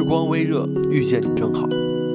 光微热，遇见你正好。